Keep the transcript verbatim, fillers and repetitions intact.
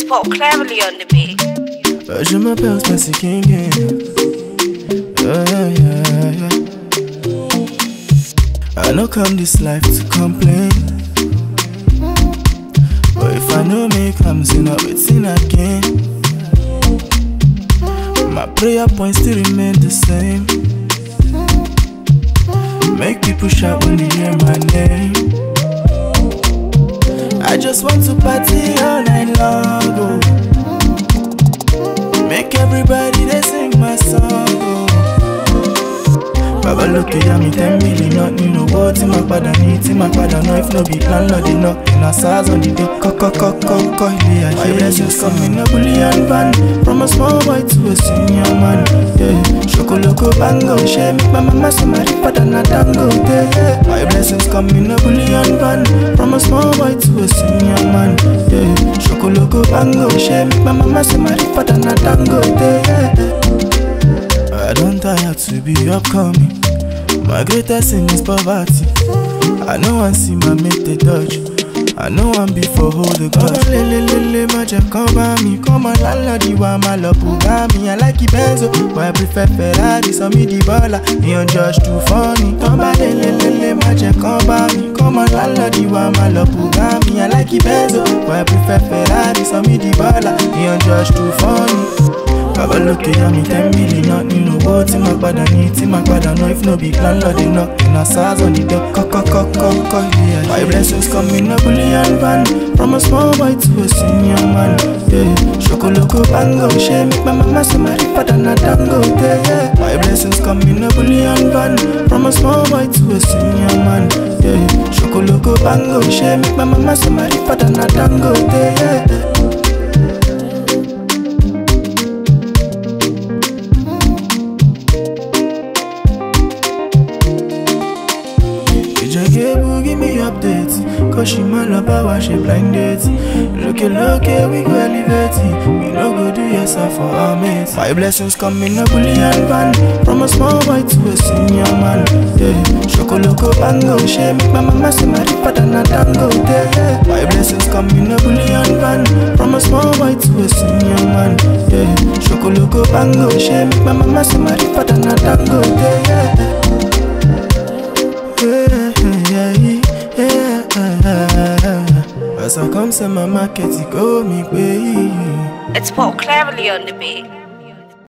Put Cleverlee on the beat. Je m'appelle Specikinging. Yeah, yeah, yeah. I no come this life to complain, but if I no make am sin, I will sin again. My prayer points still remain the same. Make people shout when they hear my name. I just want to party all night long, oh. Make everybody they sing my song, oh. Baba look at me, ten million, not you know what in my bad and eat in my bad. No, if no be landlord, they knock in a size on the day. Coco, coco, coco, yeah. My blessings come in a bullion van, from a small boy to a senior man. Yeah, Chocolate bango, share make my mama say my ripa than a tango. Yeah, my blessings come in a bullion van, from a small boy to a senior man. Yeah, Chocolate bango, share make my mama say my ripa than a tango. Yeah. I don't tire to be upcoming. My greatest sin is poverty. I know I see my mate they dodge. I know I'm before hold the grudge. Oh, lele lele, my jab come by me. Come on, landlord, you want my love, me. I like it Benzo, but I prefer Ferrari. So me the baller, he on Josh too funny. Come by, lele lele, my jab come by me. Come on, landlord, you want my love, me. I like it Benzo, but I prefer Ferrari. So me the baller, he on Josh too funny. Baba look at me, ten million, not you know what in my bad and eat in my bad. No, if no big landlord, they knock in a size on the door. Coco, coco, coco, yeah. My blessings come in a bullion van, from a small boy to a senior man. Yeah, Chocolate bango, share make my mama say my ripa than a tango. Yeah, my blessings come in a bullion van, from a small boy to a senior man. Yeah, Chocolate bango, share make my mama say my ripa than a tango. Yeah. Give me updates, cause she man up how she blind dates. Look at look at we go elevate. We no go do yourself for our mates. My blessings come in a bullion van, from a small boy to a senior man. Yeah, Chocolate bango, share make my mama say my ripa than a tango. Yeah, my blessings come in a bullion van, from a small boy to a senior man. Yeah, Chocolate bango, share make my mama say my ripa than a tango. Yeah. As I come to my market, you go me way. It's Put Cleverlee on the beat.